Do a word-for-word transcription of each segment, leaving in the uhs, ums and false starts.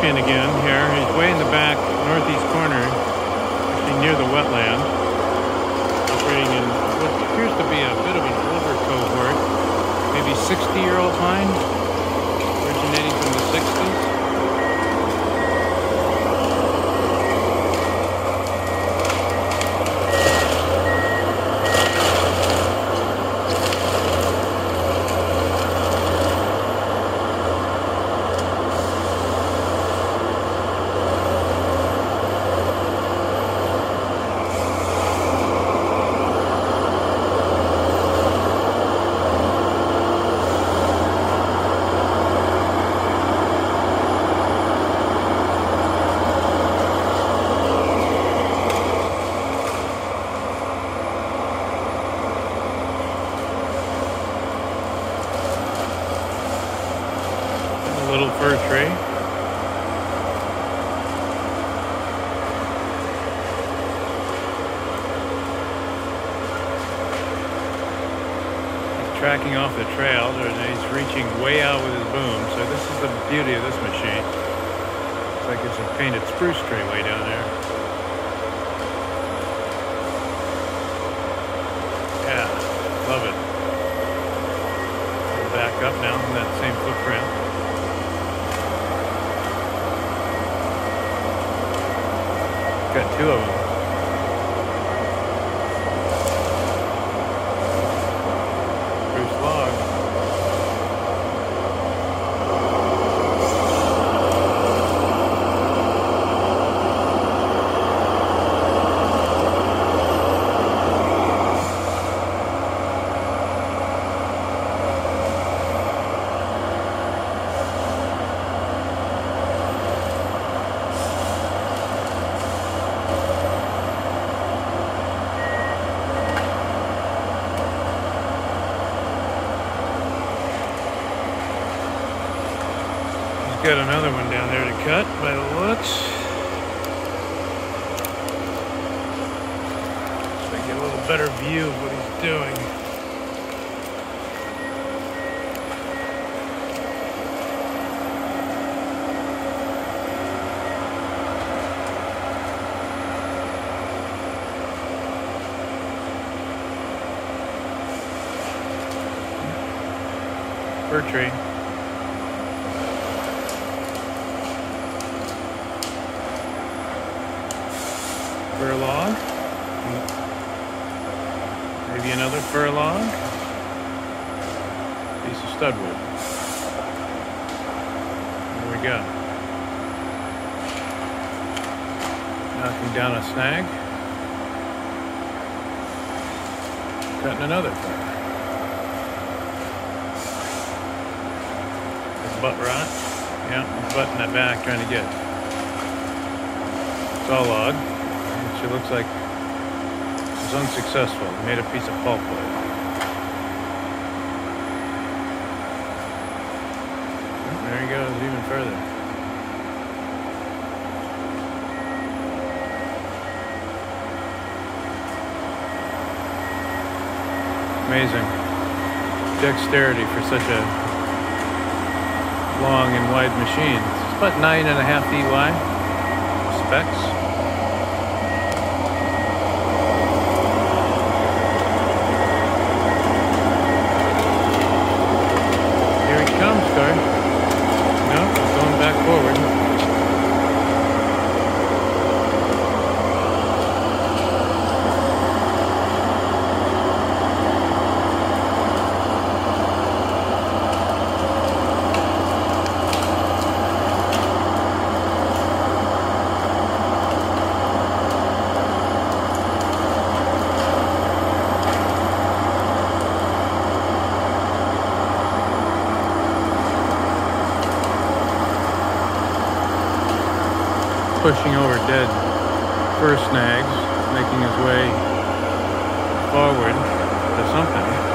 buckskin again here. He's way in the back, northeast corner, actually near the wetland, operating in what appears to be a bit of an older cohort, maybe sixty-year-old pine, originating from the sixties. Little fir tree. He's tracking off the trails, or he's reaching way out with his boom. So this is the beauty of this machine. It's like it's a painted spruce tree way down there. Yeah, love it. We'll back up now in that same footprint. Got two of them. Spruce log. Got another one down there to cut by the looks. So I get a little better view of what he's doing. Fir tree. Fir log, maybe another fir log, piece of studwood. There we go. Knocking down a snag, cutting another fir. It's butt rot. Yeah, he's butting that back, trying to get it. Saw log. It looks like it was unsuccessful. He made a piece of pulpwood. Oh, there he goes, even further. Amazing dexterity for such a long and wide machine. It's about nine and a half feet wide. Specs. Pushing over dead fir snags, making his way forward to something.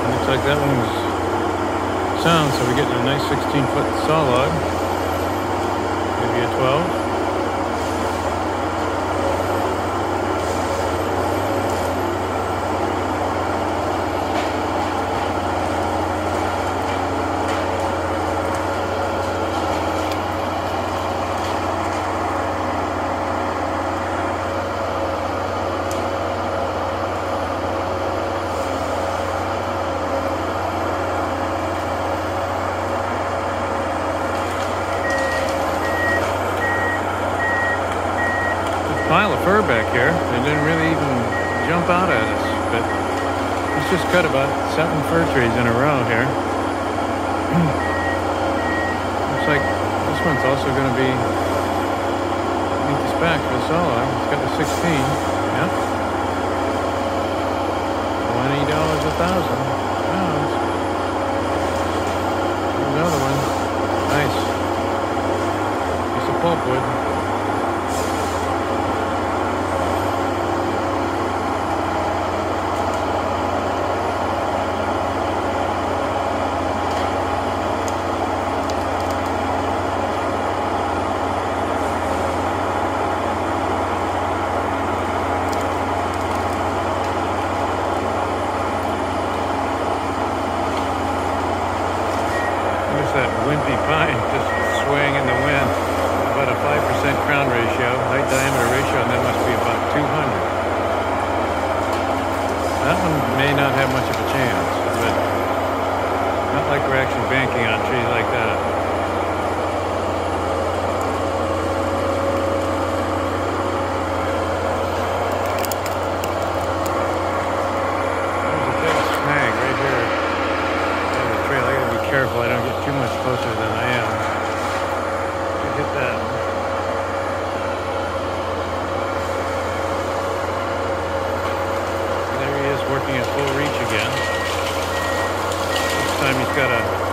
Looks like that one was sound, so we're getting a nice sixteen foot saw log. Maybe a twelve. Pile of fur back here. They didn't really even jump out at us, but let's just cut about seven fir trees in a row here. Looks like this one's also going to be meet the spec for the saw log. It's got the sixteen. Yep. Twenty dollars a thousand. Oh, another one. Nice. Piece of pulpwood. That wimpy pine just swaying in the wind. About a five percent crown ratio, height diameter ratio, and that must be about two hundred. That one may not have much of a chance, but not like we're actually banking on trees like that. There's a big snag right here. I gotta be careful I don't get too much closer than I am. I hit that. And there he is working at full reach again. This time he's got a